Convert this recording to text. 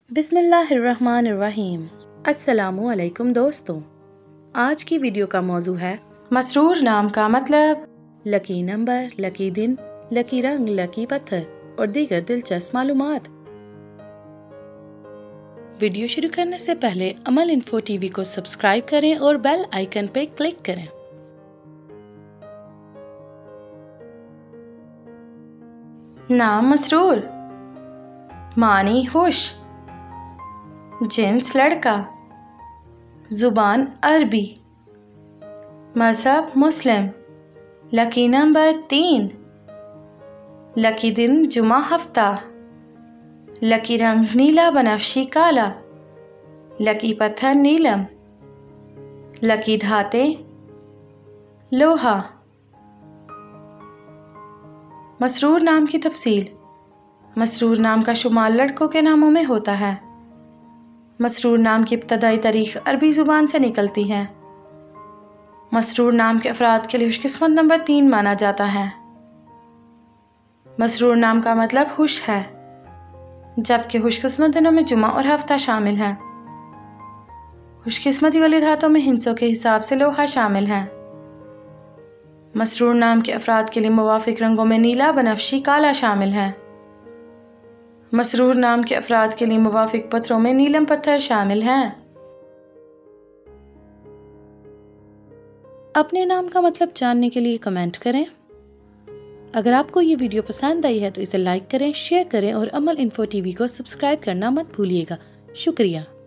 बिस्मिल्लाहिर्रहमानिर्रहीम। अस्सलामुअलैकुम दोस्तों, आज की वीडियो का मौजू है मसरूर नाम का मतलब, लकी नंबर, लकी दिन, लकी रंग, लकी पत्थर और दीगर दिलचस्प मालूमात। वीडियो शुरू करने से पहले अमल इन्फो टीवी को सब्सक्राइब करें और बेल आइकन पे क्लिक करें। नाम मसरूर, मानी खुश, जिन्स लड़का, ज़ुबान अरबी, मज़हब मुस्लिम, लकी नंबर 3, लकी दिन जुमा हफ्ता, लकी रंग नीला बनफ्शी काला, लकी पत्थर नीलम, लकी धाते लोहा। मसरूर नाम की तफसील। मसरूर नाम का शुमार लड़कों के नामों में होता है। मसरूर नाम की इब्तदाई तारीख अरबी ज़ुबान से निकलती है। मसरूर नाम के अफराद के लिए खुशकिस्मत नंबर 3 माना जाता है। मसरूर नाम का मतलब खुश है, जबकि खुशकिस्मत दिनों में जुमा और हफ्ता शामिल है। खुशकिस्मती वाली धातों में हिंसों के हिसाब से लोहा शामिल है। मसरूर नाम के अफराद के लिए मुवाफिक रंगों में नीला, बनफ्शी, काला शामिल है। मसरूर नाम के अफराद के लिए मुवाफिक पत्थरों में नीलम पत्थर शामिल हैं। अपने नाम का मतलब जानने के लिए कमेंट करें। अगर आपको ये वीडियो पसंद आई है तो इसे लाइक करें, शेयर करें और अमल इन्फो टीवी को सब्सक्राइब करना मत भूलिएगा। शुक्रिया।